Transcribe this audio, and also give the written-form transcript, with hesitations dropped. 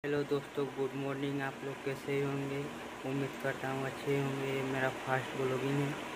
Hello दोस्तों, good morning. आप लोग कैसे होंगे? उम्मीद करता हूँ अच्छे होंगे। ये मेरा फर्स्ट ब्लॉगिंग है।